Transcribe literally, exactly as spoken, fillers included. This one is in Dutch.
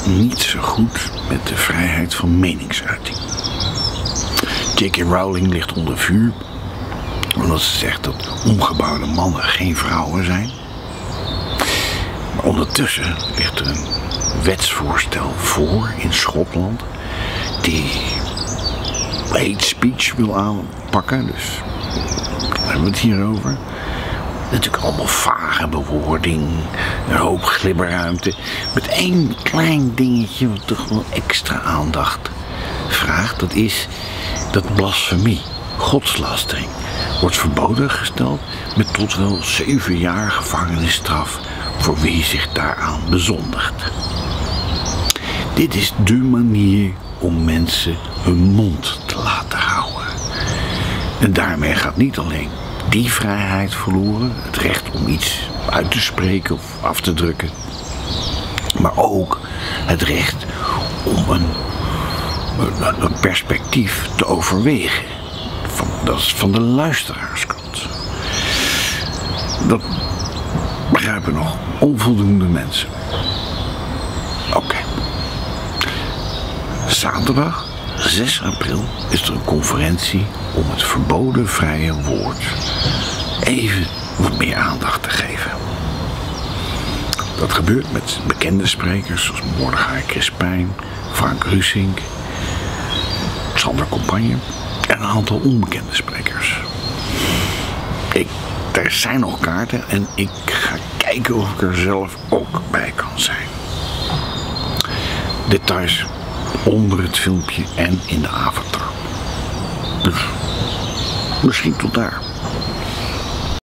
niet zo goed met de vrijheid van meningsuiting. J K Rowling ligt onder vuur omdat ze zegt dat ongebouwde mannen geen vrouwen zijn. Maar ondertussen ligt er een wetsvoorstel voor in Schotland die hate speech wil aanpakken. Dus daar hebben we het hier over. Natuurlijk allemaal vage bewoording, een hoop glibberruimte. Met één klein dingetje wat toch wel extra aandacht vraagt. Dat is dat blasfemie, godslastering, wordt verboden gesteld met tot wel zeven jaar gevangenisstraf voor wie zich daaraan bezondigt. Dit is dé manier om mensen hun mond te laten houden. En daarmee gaat niet alleen die vrijheid verloren, het recht om iets uit te spreken of af te drukken, maar ook het recht om een, een, een perspectief te overwegen. Van, dat is van de luisteraarskant. Dat begrijpen nog onvoldoende mensen. Oké. Okay. Zaterdag zes april is er een conferentie om het verboden vrije woord even wat meer aandacht te geven. Dat gebeurt met bekende sprekers zoals Mordechai Crispijn, Frank Rusink, Sander Compagne en een aantal onbekende sprekers. Ik, er zijn nog kaarten en ik ga kijken of ik er zelf ook bij kan zijn. Details onder het filmpje en in de avatar. Dus misschien tot daar.